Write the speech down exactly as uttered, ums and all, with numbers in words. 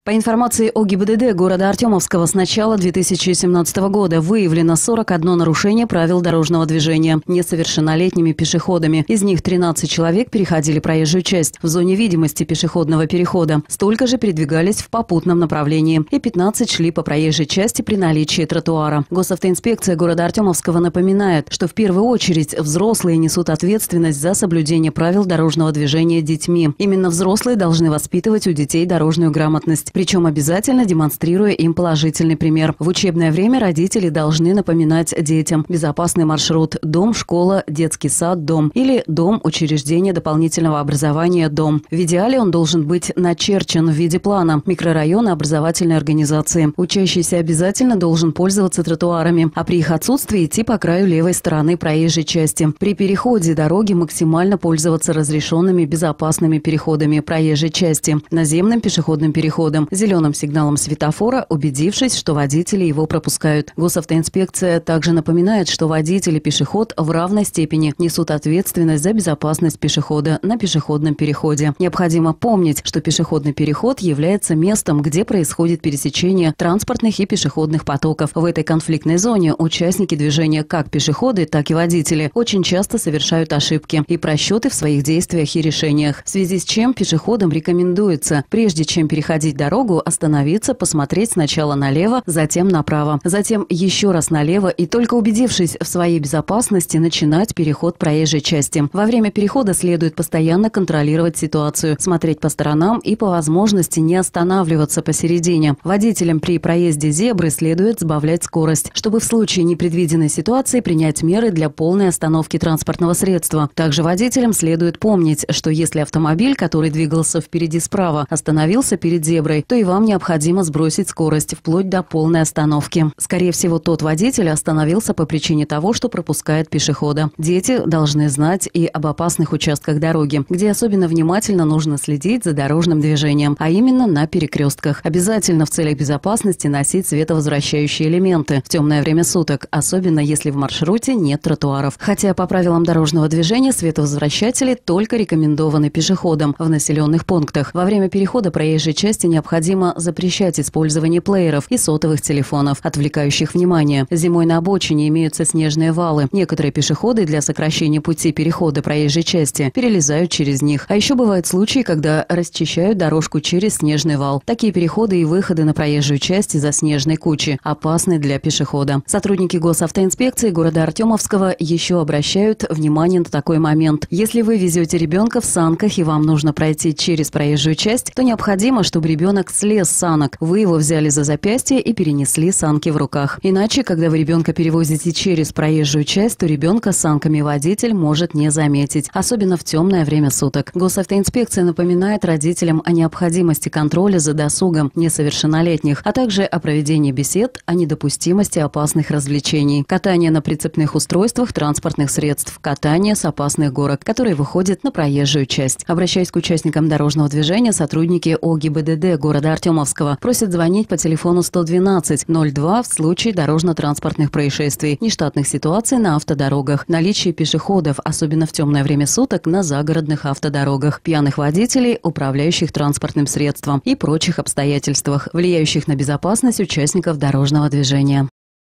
По информации о ГИБДД города Артемовского, с начала две тысячи семнадцатого года выявлено сорок одно нарушение правил дорожного движения несовершеннолетними пешеходами. Из них тринадцать человек переходили проезжую часть в зоне видимости пешеходного перехода. Столько же передвигались в попутном направлении. И пятнадцать шли по проезжей части при наличии тротуара. Госавтоинспекция города Артемовского напоминает, что в первую очередь взрослые несут ответственность за соблюдение правил дорожного движения детьми. Именно взрослые должны воспитывать у детей дорожную грамотность. Причем обязательно демонстрируя им положительный пример. В учебное время родители должны напоминать детям безопасный маршрут: дом, школа, детский сад, дом, или дом, учреждение дополнительного образования, дом. В идеале он должен быть начерчен в виде плана микрорайона образовательной организации. Учащийся обязательно должен пользоваться тротуарами, а при их отсутствии идти по краю левой стороны проезжей части. При переходе дороги максимально пользоваться разрешенными безопасными переходами проезжей части, наземным пешеходным переходом, зеленым сигналом светофора, убедившись, что водители его пропускают. Госавтоинспекция также напоминает, что водитель и пешеход в равной степени несут ответственность за безопасность пешехода на пешеходном переходе. Необходимо помнить, что пешеходный переход является местом, где происходит пересечение транспортных и пешеходных потоков. В этой конфликтной зоне участники движения, как пешеходы, так и водители, очень часто совершают ошибки и просчеты в своих действиях и решениях, в связи с чем пешеходам рекомендуется, прежде чем переходить дорогу, остановиться, посмотреть сначала налево, затем направо, затем еще раз налево и, только убедившись в своей безопасности, начинать переход проезжей части. Во время перехода следует постоянно контролировать ситуацию, смотреть по сторонам и по возможности не останавливаться посередине. Водителям при проезде зебры следует сбавлять скорость, чтобы в случае непредвиденной ситуации принять меры для полной остановки транспортного средства. Также водителям следует помнить, что если автомобиль, который двигался впереди справа, остановился перед зеброй, то и вам необходимо сбросить скорость вплоть до полной остановки. Скорее всего, тот водитель остановился по причине того, что пропускает пешехода. Дети должны знать и об опасных участках дороги, где особенно внимательно нужно следить за дорожным движением, а именно на перекрестках. Обязательно в целях безопасности носить световозвращающие элементы в темное время суток, особенно если в маршруте нет тротуаров. Хотя по правилам дорожного движения световозвращатели только рекомендованы пешеходам в населенных пунктах. Во время перехода проезжей части необходимо запрещать использование плееров и сотовых телефонов, отвлекающих внимание. Зимой на обочине имеются снежные валы. Некоторые пешеходы для сокращения пути перехода проезжей части перелезают через них. А еще бывают случаи, когда расчищают дорожку через снежный вал. Такие переходы и выходы на проезжую часть из-за снежной кучи опасны для пешехода. Сотрудники госавтоинспекции города Артемовского еще обращают внимание на такой момент. Если вы везете ребенка в санках и вам нужно пройти через проезжую часть, то необходимо, чтобы ребенок слез с санок. Вы его взяли за запястье и перенесли санки в руках. Иначе, когда вы ребенка перевозите через проезжую часть, то ребенка с санками водитель может не заметить, особенно в темное время суток. Госавтоинспекция напоминает родителям о необходимости контроля за досугом несовершеннолетних, а также о проведении бесед о недопустимости опасных развлечений, катание на прицепных устройствах транспортных средств, катание с опасных горок, которые выходят на проезжую часть. Обращаясь к участникам дорожного движения, сотрудники о ГИБДД города Артемовского просят звонить по телефону сто двенадцать ноль два в случае дорожно-транспортных происшествий, нештатных ситуаций на автодорогах, наличие пешеходов, особенно в темное время суток на загородных автодорогах, пьяных водителей, управляющих транспортным средством и прочих обстоятельствах, влияющих на безопасность участников дорожного движения.